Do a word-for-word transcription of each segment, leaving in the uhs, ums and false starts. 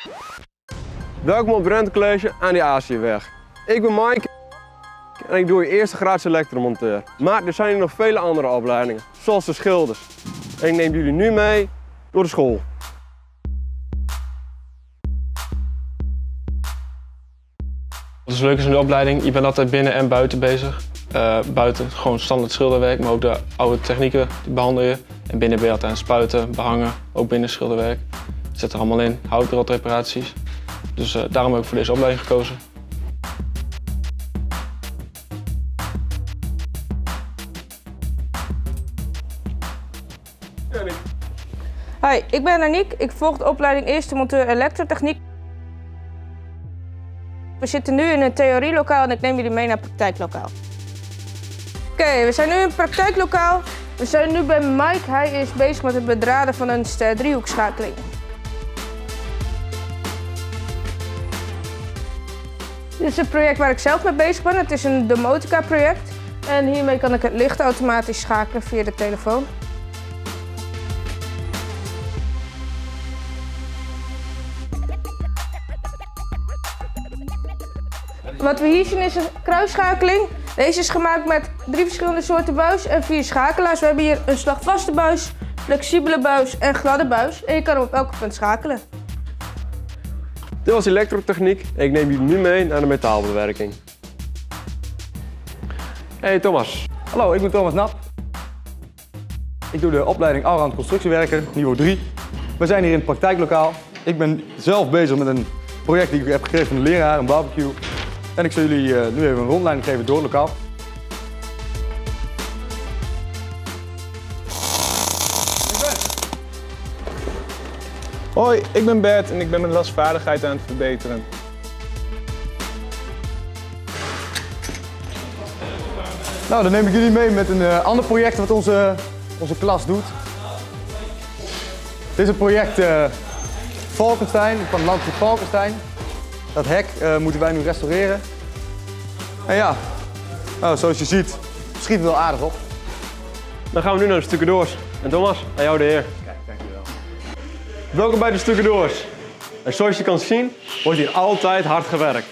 Welkom op Drenthe College aan de Aziëweg. Ik ben Mike en ik doe je eerste graads elektromonteur. Maar er zijn hier nog vele andere opleidingen, zoals de schilders. En ik neem jullie nu mee door de school. Wat is leuk is in de opleiding, je bent altijd binnen en buiten bezig. Uh, buiten gewoon standaard schilderwerk, maar ook de oude technieken die behandel je. En binnen ben je altijd aan het spuiten, behangen, ook binnen schilderwerk. Het zit er allemaal in, houtrotpreparaties. Dus uh, daarom heb ik voor deze opleiding gekozen. Hi, ik ben Aniek. Ik volg de opleiding Eerste Monteur Elektrotechniek. We zitten nu in een theorielokaal en ik neem jullie mee naar het praktijklokaal. Oké, okay, we zijn nu in het praktijklokaal. We zijn nu bij Mike. Hij is bezig met het bedraden van een ster-driehoekschakeling. Dit is het project waar ik zelf mee bezig ben. Het is een domotica project. En hiermee kan ik het licht automatisch schakelen via de telefoon. Wat we hier zien is een kruisschakeling. Deze is gemaakt met drie verschillende soorten buis en vier schakelaars. We hebben hier een slagvaste buis, flexibele buis en gladde buis. En je kan hem op elke punt schakelen. Dit was elektrotechniek en ik neem jullie nu mee naar de metaalbewerking. Hey Thomas. Hallo, ik ben Thomas Nap. Ik doe de opleiding Allround Constructiewerker, niveau drie. We zijn hier in het praktijklokaal. Ik ben zelf bezig met een project die ik heb gegeven van de leraar, een barbecue. En ik zal jullie uh, nu even een rondleiding geven door het lokaal. Hoi, ik ben Bert en ik ben mijn lasvaardigheid aan het verbeteren. Nou, dan neem ik jullie mee met een uh, ander project wat onze, onze klas doet. Dit is een project uh, Valkenstein, van het landgoed Valkenstein. Dat hek uh, moeten wij nu restaureren. En ja, nou, zoals je ziet, schiet het wel aardig op. Dan gaan we nu naar de stucadoors. En Thomas, aan jou de eer. Kijk, dankjewel. Welkom bij de stucadoors. En zoals je kan zien, wordt hier altijd hard gewerkt.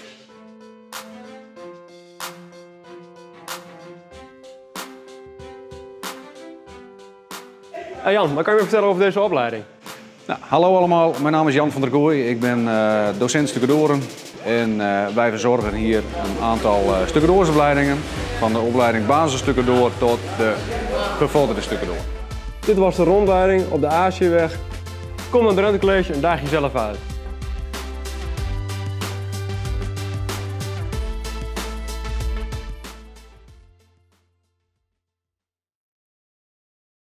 Hey Jan, wat kan je me vertellen over deze opleiding? Nou, hallo allemaal, mijn naam is Jan van der Gooij. Ik ben uh, docent stucadoren en uh, wij verzorgen hier een aantal uh, stucadoorsopleidingen. Van de opleiding basisstucadoor tot de gevorderde stucadoor. Dit was de rondleiding op de Aziëweg. Kom naar Drenthe College en daag jezelf uit.